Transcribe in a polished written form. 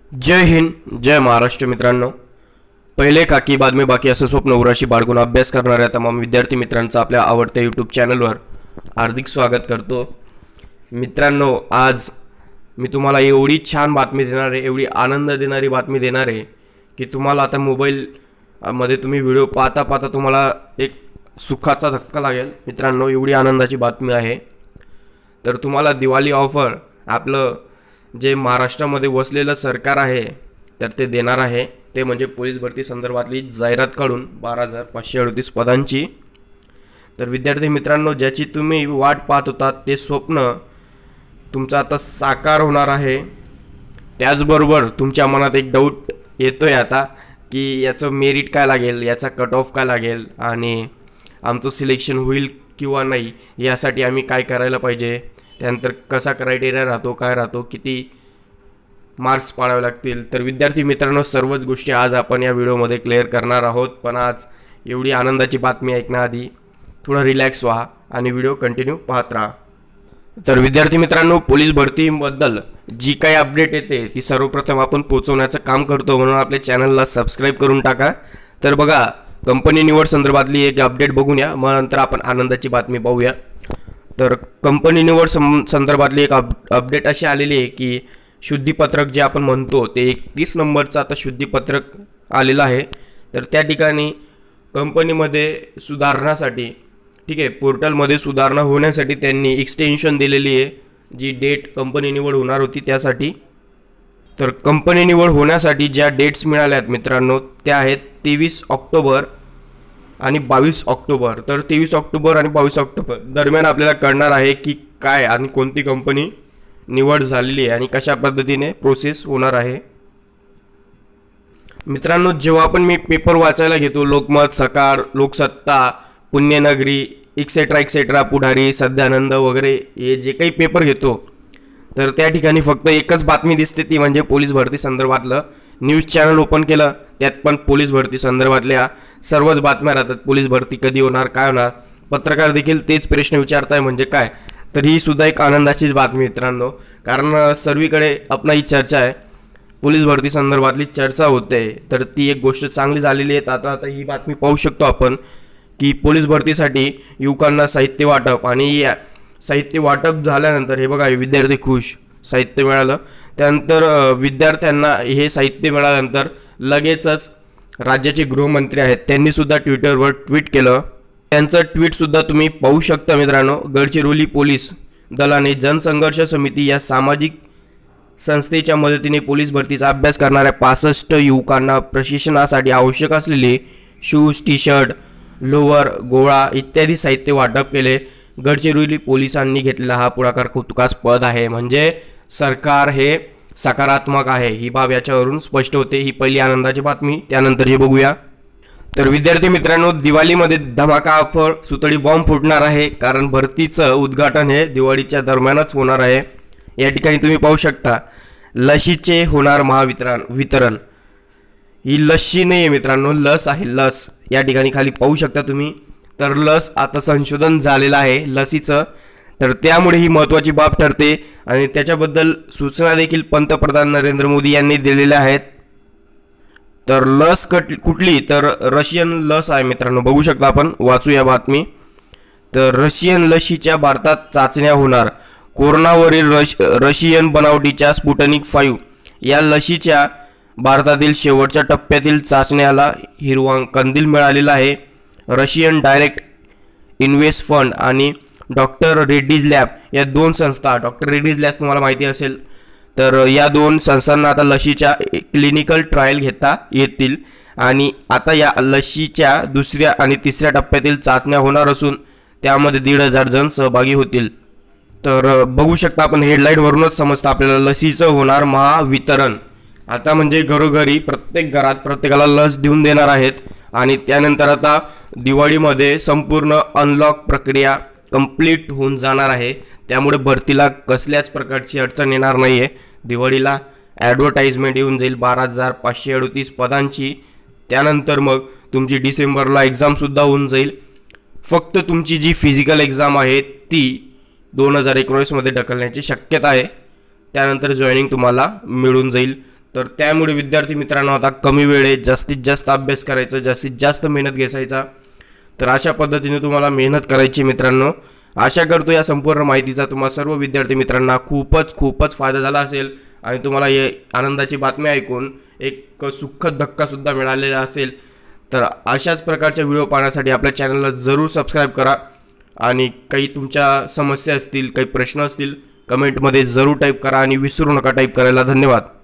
जय हिंद, जय महाराष्ट्र मित्रांनो. पहिले खाकी बातमी बाकी असं स्वप्न उराशी बाळगून अभ्यास करणाऱ्या तमाम विद्यार्थी मित्रांचं आपल्या आवडत्या यूट्यूब चॅनलवर हार्दिक स्वागत करतो. मित्रांनो, आज मी तुम्हाला एवढी छान बातमी देणार आहे, एवढी आनंद देणारी बातमी देणार आहे की तुम्हाला आता मोबाईल मध्ये तुम्ही व्हिडिओ पाहता पाहता तुम्हाला एक सुखाचा धक्का लागेल. मित्रांनो, एवढी आनंदाची बातमी आहे. तर तुम्हाला दिवाळी ऑफर आपलं जे महाराष्ट्रामध्ये वसलेलं सरकार आहे तर ते देणार आहे. ते म्हणजे पोलीस भरती संदर्भातली जाहिरात काढून 12,538 पदांची. तर विद्यार्थी मित्रांनो, ज्याची तुम्ही वाट पाहत होता ते स्वप्न तुमचं आता साकार होणार आहे. त्याचबरोबर तुमच्या मनात एक डाऊट येतोय आता की याचं मेरिट काय लागेल, याचा कट ऑफ काय लागेल आणि आमचं सिलेक्शन होईल किंवा नाही, यासाठी आम्ही काय करायला पाहिजे, त्यानंतर कसा क्रायटेरिया राहतो, काय राहतो, किती मार्क्स पाडावे लागतील. तर विद्यार्थी मित्रांनो, सर्वच गोष्टी आज आपण या व्हिडिओमध्ये क्लिअर करणार आहोत. पण आज एवढी आनंदाची बातमी ऐकण्याआधी थोडं रिलॅक्स व्हा आणि व्हिडिओ कंटिन्यू पाहत राहा. तर विद्यार्थी मित्रांनो, पोलीस भरतीबद्दल जी काही अपडेट येते ती सर्वप्रथम आपण पोहोचवण्याचं काम करतो, म्हणून आपल्या चॅनलला सबस्क्राईब करून टाका. तर बघा, कंपनी निवड संदर्भातली एक अपडेट बघून या, मग नंतर आपण आनंदाची बातमी पाहूया. तर कंपनी निवड संदर्भातली एक अपडेट अशी आलेली आहे की शुद्धीपत्रक जे आपण म्हणतो ते 31 नंबरचं आता शुद्धीपत्रक आलेलं आहे. तर त्या ठिकाणी कंपनीमध्ये सुधारणासाठी, ठीक आहे, पोर्टलमध्ये सुधारणा होण्यासाठी त्यांनी एक्सटेन्शन दिलेली आहे, जी डेट कंपनी निवड होणार होती त्यासाठी. तर कंपनी निवड होण्यासाठी ज्या डेट्स मिळाल्यात मित्रांनो त्या आहेत 23 ऑक्टोबर आणि 22 ऑक्टोबर. तर 23 ऑक्टोबर आणि 22 ऑक्टोबर दरम्यान आपल्याला कळणार आहे की काय आणि कोणती कंपनी निवड झालेली आहे आणि कशा पद्धतीने प्रोसेस होणार आहे. मित्रांनो, जेव्हा आपण मी पेपर वाचायला घेतो, लोकमत, सकाळ, लोकसत्ता, पुण्यनगरी एक्सेट्रा एक्सेट्रा, पुढारी, सध्यानंद वगैरे हे जे काही पेपर घेतो तर त्या ठिकाणी फक्त एकच बातमी दिसते, ती म्हणजे पोलीस भरती संदर्भातलं. न्यूज चॅनल ओपन केलं त्यात पण पोलीस भरती संदर्भातल्या सर्वच बातम्या राहतात. पोलीस भरती कधी होणार, काय होणार. पत्रकार देखील तेच प्रश्न विचारताय म्हणजे काय. तर ही सुद्धा एक आनंदाचीच बातमी मित्रांनो, कारण सर्वीकडे आपला ही चर्चा आहे, पोलीस भरती संदर्भातली चर्चा होते. तर ती एक गोष्ट चांगली झालेली आहे. आता ही बातमी पाहू शकतो आपण की पोलीस भरतीसाठी युवकांना साहित्य वाटप, आणि साहित्य वाटप झाल्यानंतर हे बघा, विद्यार्थी खुश, साहित्य मिळालं. त्यानंतर विद्यार्थ्यांना हे साहित्य मिळाल्यानंतर लगेचच राज्याचे गृहमंत्री आहेत त्यांनीसुद्धा ट्विटरवर ट्विट केलं. त्यांचं ट्विटसुद्धा तुम्ही पाहू शकता मित्रांनो. गडचिरोली पोलीस दलाने जनसंघर्ष समिती या सामाजिक संस्थेच्या मदतीने पोलीस भरतीचा अभ्यास करणाऱ्या 65 युवकांना प्रशिक्षणासाठी आवश्यक असलेले शूज, टी शर्ट, लोअर, गोळा इत्यादी साहित्य वाटप केले. गडचिरोली पोलिसांनी घेतलेला हा पुढाकार कौतुकास्पद आहे. म्हणजे सरकार हे सकारात्मक आहे, ही बाब याच्यावरून स्पष्ट होते. ही पहिली आनंदाची बातमी. त्यानंतर हे बघूया. तर विद्यार्थी मित्रांनो, दिवाळीमध्ये धमाका ऑफर, सुतळी बॉम्ब फुटणार आहे, कारण भरतीचं उद्घाटन हे दिवाळीच्या दरम्यानच होणार आहे. या ठिकाणी तुम्ही पाहू शकता लशीचे होणार वितरण. ही लशी नाही आहे मित्रांनो, लस आहे, लस. या ठिकाणी खाली पाहू शकता तुम्ही. तर लस आता संशोधन झालेलं आहे लसीचं, तर त्यामुळे ही महत्त्वाची बाब ठरते आणि त्याच्याबद्दल सूचना देखील पंतप्रधान नरेंद्र मोदी यांनी दिलेल्या आहेत. तर लस कुठली, तर रशियन लस आहे मित्रांनो. बघू शकता आपण, वाचूया बातमी. तर रशियन लशीच्या भारतात चाचण्या होणार. कोरोनावरील रशियन बनावटीच्या स्पुटनिक 5 या लशीच्या भारतातील शेवटच्या टप्प्यातील चाचण्याला हिरवा कंदील मिळालेला आहे. रशियन डायरेक्ट इन्व्हेस्ट फंड आणि डॉक्टर रेड्डीज लॅब या दोन संस्था, डॉक्टर रेड्डीज लॅब तुम्हाला माहिती असेल, तर या दोन संस्थांना आता लशीच्या क्लिनिकल ट्रायल घेता येतील आणि आता या लशीच्या दुसऱ्या आणि तिसऱ्या टप्प्यातील चाचण्या होणार असून त्यामध्ये 1,500 जण सहभागी होतील. तर बघू शकता आपण, हेडलाईनवरूनच समजतं आपल्याला लसीचं होणार महावितरण. आता म्हणजे घरोघरी प्रत्येक घरात प्रत्येकाला लस देऊन देणार आहेत आणि त्यानंतर आता दिवाळीमध्ये संपूर्ण अनलॉक प्रक्रिया कंप्लीट होऊन जाणार आहे. त्यामुळे भरतीला कसल्याच प्रकारची अडचण येणार नाही आहे. दिवाळीला ॲडव्हर्टाइजमेंट येऊन जाईल 12,538 पदांची. त्यानंतर मग तुमची डिसेंबरला एक्झामसुद्धा होऊन जाईल. फक्त तुमची जी फिजिकल एक्झाम आहे ती 2019 मध्ये ढकलण्याची शक्यता आहे. त्यानंतर जॉईनिंग तुम्हाला मिळून जाईल. तर त्यामुळे विद्यार्थी मित्रांनो आता कमी वेळेत जास्तीत जास्त अभ्यास करायचा, जास्तीत जास्त मेहनत घ्यायचा। तर अशा पद्धतीने तुम्हाला मेहनत करायची मित्रांनो। आशा करतो या संपूर्ण माहितीचा तुम्हा सर्व विद्यार्थी मित्रांना खूपच फायदा झाला असेल आणि तुम्हाला हे आनंदाची बातमी ऐकून एक सुखद धक्कासुद्धा मिळालेला असेल। तर अशाच प्रकारच्या व्हिडिओ पाहण्यासाठी आपल्या चॅनलला जरूर सबस्क्राईब करा आणि काही तुमच्या समस्या असतील, काही प्रश्न असतील कमेंटमध्ये जरूर टाईप करा आणि विसरू नका टाईप करायला। धन्यवाद।